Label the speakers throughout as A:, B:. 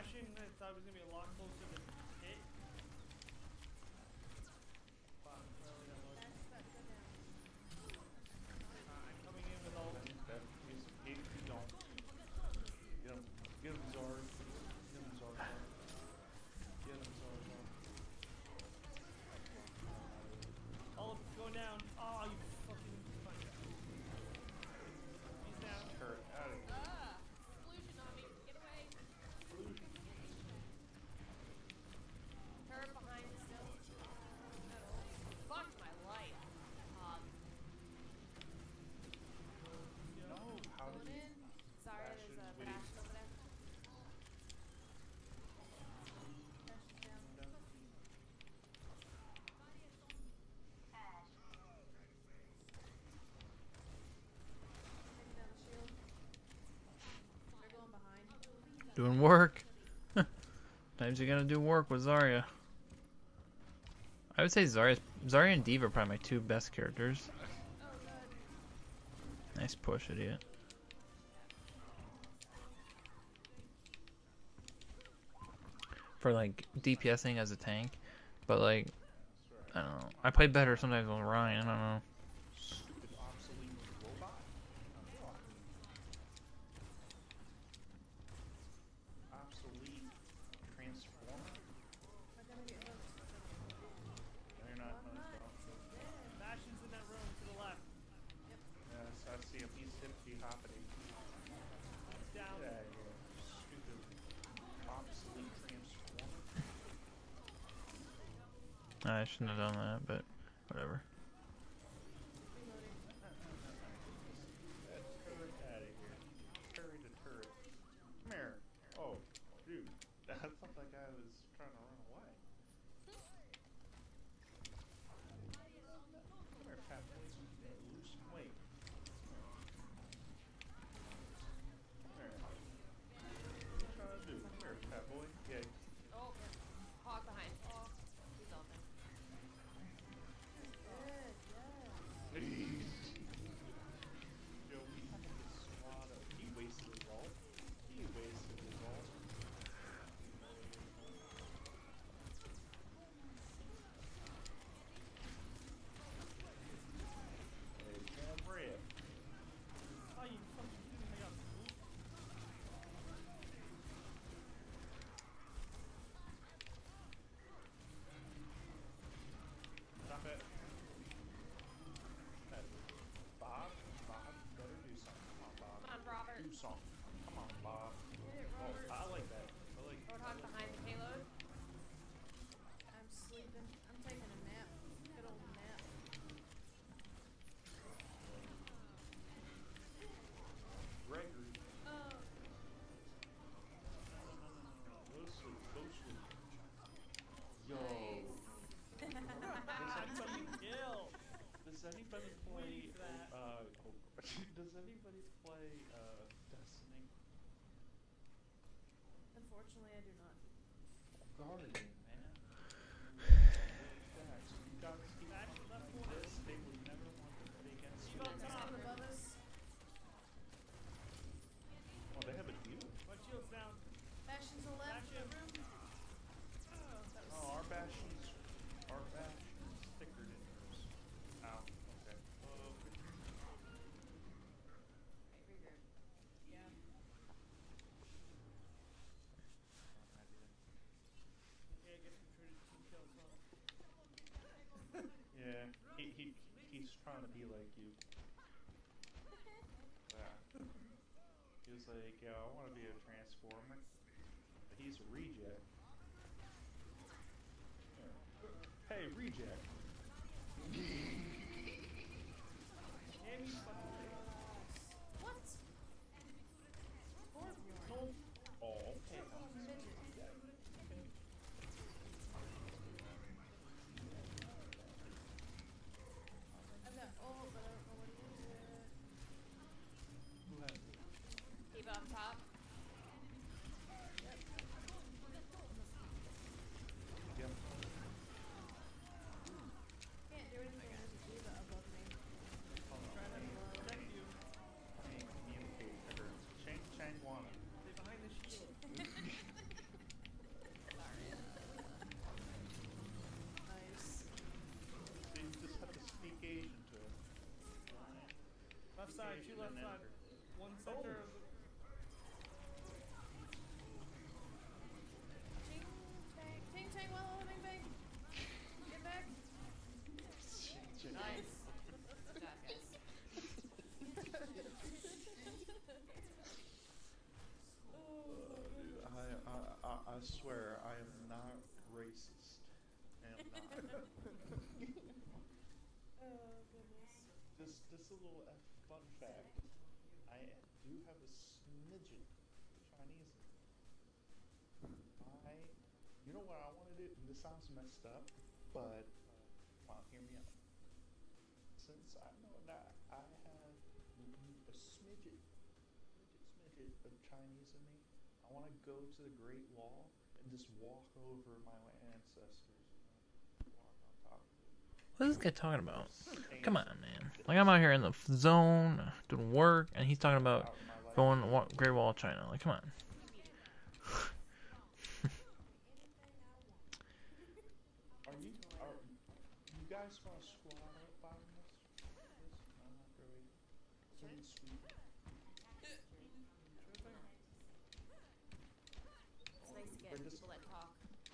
A: bashing. I thought it was gonna be a lot closer to hit. Fuck, where we got loaded. I'm coming in with all.
B: He's don't. Get him, Zard. Get him, Zard. Get him, Zard.
A: All going down. Oh, you fucking fuck. He's down.
B: Turret out of here.
C: Illusion on me. Get away. Turret behind still. Fucked my life.
B: No, how did
C: Going
B: he?
C: in. Sorry, there's a bastion over there. Bastion's down. Taking down the shield. They're going behind.
D: Doing work. Times you're gonna do work with Zarya. I would say Zarya and D.Va are probably my two best characters.
C: Oh, good.
D: Nice push, idiot. For like DPSing as a tank, but like I don't know. I play better sometimes with Ryan. I don't know.
B: Stupid obsolete robot. Obsolete transformer.
C: I'm gonna get hooked.
B: They're not. No,
A: Bastion's in that room to the left.
B: yes, I see him. He's hippity hoppity.
A: He's down.
B: Get out of here. Stupid obsolete transformer.
D: I shouldn't have done that, but whatever.
C: Reloading.
B: That turret out of here. Turret to turret. Come here. Oh, dude. I thought that guy was trying to run away. Come here, fat boy. Lose some weight. Come here. What you trying to do? Come here, fat boy. Yeah.
C: Oh, hog behind. Oh, he's open. Good, yeah.
B: Yo, we have to get swat up. He wasted his ult. He wasted his ult. Hey, Cam Red.
A: Oh, you fucking kidding me? I got moved.
B: Stop it. That Bob, you better do something. Come on, Bob.
C: Come on, Robert.
B: Do something. Come on, Bob.
C: Hit it,
B: Oh,
C: Robert.
B: I like that. I like
C: Roadhog behind the payload.
E: I'm sleeping. I'm taking a nap. Good old nap.
B: Gregory.
C: Oh.
B: Go sleep. Go sleep. Yo.
C: Nice.
A: Fucking kill.
B: Does anybody play
A: that.
B: does anybody play Destiny?
E: Unfortunately, I do not.
B: Guardian, man. Facts. You gotta keep
A: Bastion left
B: playing
A: corner.
B: this. They would never want to play against you.
A: Shield on top.
E: Up above us.
B: Oh, they have a deal.
A: One shield's down.
E: Bastion's the left.
A: Bastion.
E: Room. Oh, that was.
B: Oh, our Bastion's thicker than yours. Ow. Okay. Oh,
E: Yeah.
A: Yeah, I guess we traded 2 kills, huh?
B: yeah. He's trying to be like you. Yeah. He was like, yeah, I want to be a transformer. But he's a reject. Yeah. Hey, reject.
A: Damn you fucking thing.
E: What?
A: Told.
B: Oh, okay.
E: I've got ult, but I don't know what to use it.
B: Who has it?
C: Keep up top.
E: Yep.
B: Yep.
E: Can't do anything. There's a diva above me. Trying to run.
A: side, two left
B: and then
A: side.
B: enter.
A: One center of the...
E: Ting tang well bang bang. Get back.
C: Nice. Good job, guys.
B: I swear I am not racist. I am not.
E: Oh goodness.
B: Just a little fun fact. I do have a smidgen Chinese in me. You know what I want to do? This sounds messed up, but hear me out. Since I know that I have a smidget of Chinese in me, I want to go to the Great Wall and just walk over my ancestors. Walk on top of it.
D: What is this guy talking about? Come on, man. Like, I'm out here in the zone doing work, and he's talking about
B: Out in my life.
D: going Great Wall of China. Like, come on.
B: Are you guys want to squat up on this? I'm not really. Pretty sweet.
C: It's nice to get
B: We're just-
C: people that talk.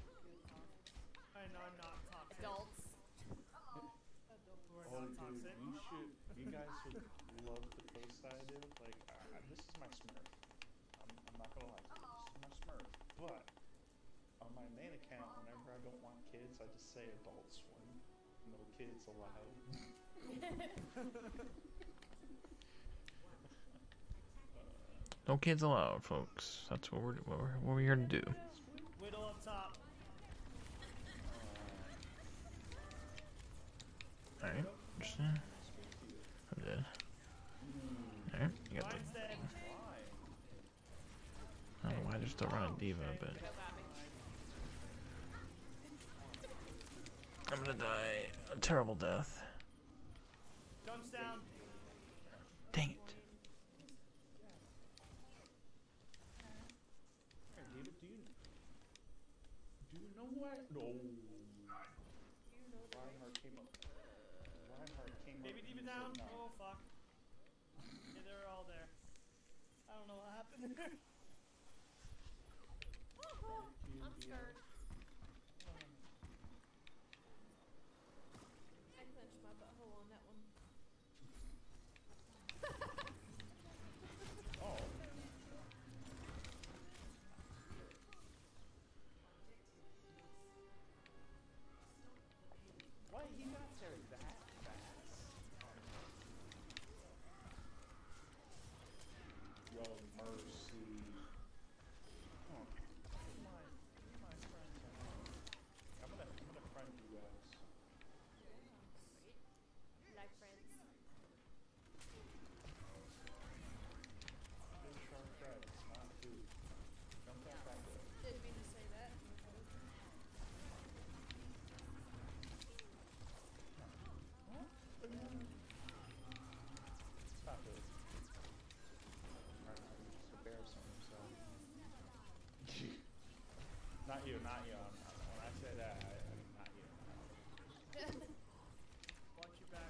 A: I know I'm not toxic.
C: Adults.
A: We're
B: Oh,
A: not
B: dude,
A: toxic.
B: you guys would love the post I do. Like, this is my Smurf. I'm not gonna lie to you. This is my Smurf. But on my main account, whenever I don't want kids, I just say Adult Swim. No kids allowed.
D: No kids allowed, folks. That's what we're here to do.
A: Whittle up top.
D: Alright, interesting. I'm dead. Alright, you got the.
A: Mine's dead.
D: I don't know why they're still running Diva, but.
C: Go, Bobby.
D: I'm gonna die a terrible death.
A: Guns down.
D: Dang it.
B: Hey, David, do you know who I? No. Reinhardt came up.
A: Baby Diva
B: and
A: down.
B: said no.
A: Oh fuck. Yeah, they're all there. I don't know what happened there.
C: I'm scared.
E: I clenched my butthole on that one.
B: Oh. Why he got there that fast? Yo, mercy. Huh. Where's my friends at? I'm gonna friend you guys.
C: Like friends.
B: Fish are friends, not food. Jump back up.
E: Didn't mean to say that.
B: Stop it. Right now, you're just embarrassing yourself. Not you, not you. When I say that, I mean not you.
A: Watch your back.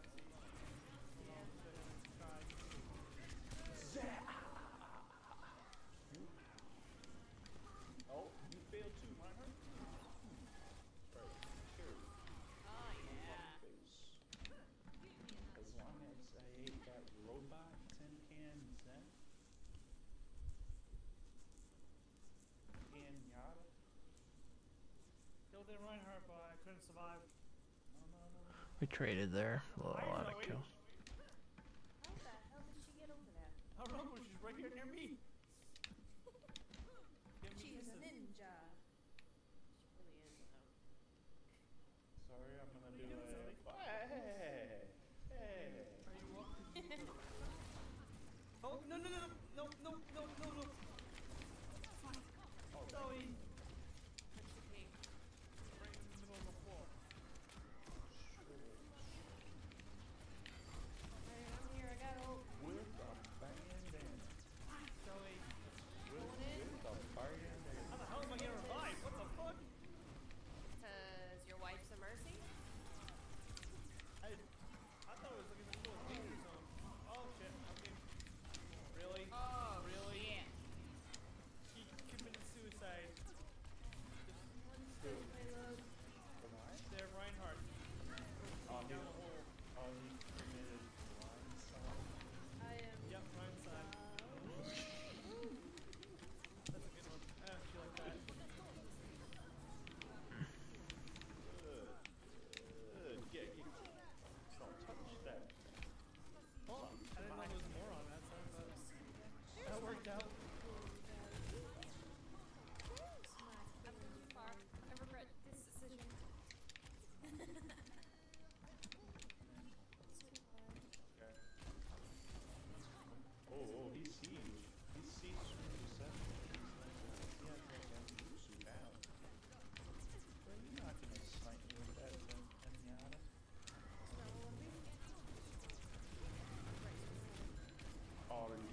B: Oh, you failed too, Reinhardt. Right, sure.
C: Oh, yeah.
B: Face. As long as I ate that robot tin can Zen. And yada.
A: Killed their Reinhardt, but I couldn't survive.
B: No.
D: We traded there. A
A: I
D: lot of
A: know it.
D: kills.
C: How the hell did she get over that?
A: I don't know, she's right here near me. Give me
E: She's a
A: kisses.
E: ninja.
C: She really is, though.
B: Sorry, I'm gonna do
A: Something.
B: Hey!
A: Are you welcome? Oh, no.
B: Oh,
A: Zoe.
C: Prince the King.
A: Right in the middle of the floor.
E: Alright, I'm here. I got ult.
B: with a bandana.
A: Zoe.
B: With a bandana.
A: How the hell am I getting revived? What the fuck?
C: Because your wife's a mercy?
A: I thought it was like in the middle of danger zone. Oh shit.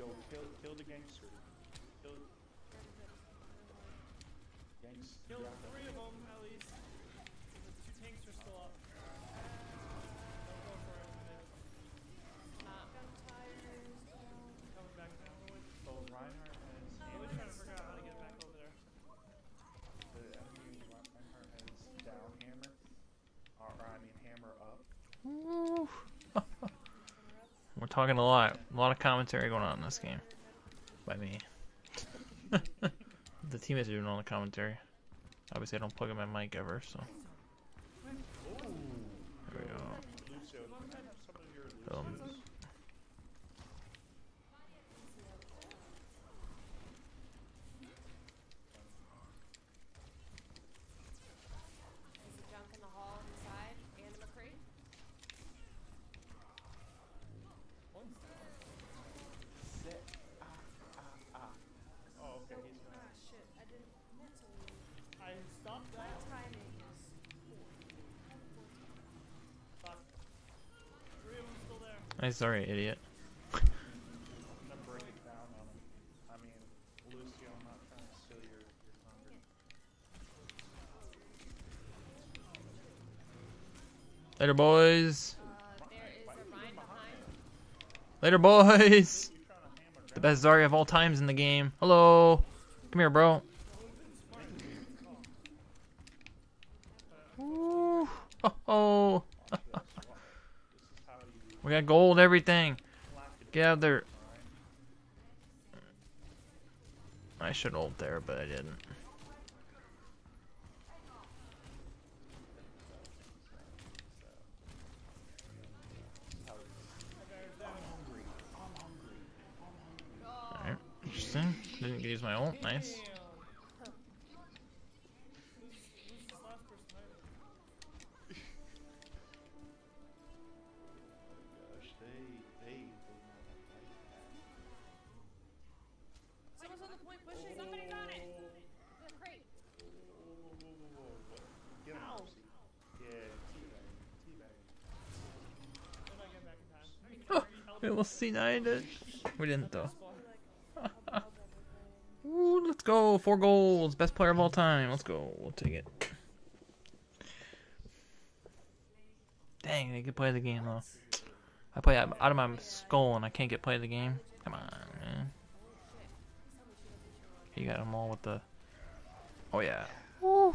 B: kill the gangster. Kill gangster.
A: Killed 3 of them at least. And the 2 tanks are still up. Don't go for it. Man. Coming back down the way.
B: Oh, Reinhardt has
A: I'm always trying to figure out how to get back over there.
B: the enemy. Reinhardt has down hammer, or I mean hammer up.
D: Woo. We're talking a lot of commentary going on in this game. By me. The teammates are doing all the commentary. Obviously I don't plug in my mic ever, so. There we go.
B: Lucio, can I have some of your
D: Um,
B: Lucios?
C: There's a junk in the hall on the side and a McCree.
B: Sit. Oh, okay, he's gonna.
E: Ah, shit. I didn't mentally.
A: I stopped
E: My
A: that.
E: timing is poor.
A: Fuck. 3 of them still there.
D: Nice, sorry, idiot.
B: I'm gonna bring it down on him. I mean, Lucio, I'm not trying to steal your thunder.
D: Later, boys.
C: There is a Rhine behind.
D: Later, boys.
B: You trying to hammer
D: The best Zarya of all times in the game. Hello. Come here, bro. Ooh. Oh.
B: This is how you
D: We got gold, everything. Get out of there. I should ult there, but I didn't. Alright, interesting. Didn't use my ult. Nice.
A: Damn. Who's this last person hiding?
B: gosh, they
E: Someone's on the point pushing.
C: Somebody's on it. The crate.
B: Get him, Mercy. Yeah, teabag.
A: They're not getting back in time.
D: Oh, we almost C9'd it. We didn't though.
E: Like, held everything.
D: Ooh, let's go. 4 goals. Best player of all time. Let's go. We'll take it. Dang, I can play the game though. I play out of my skull and I can't get play of the game. Come on, man. You got them all with the. Oh yeah. Woo.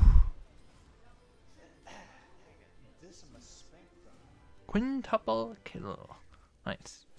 B: This is a spank them.
D: Quintuple kill. Nice.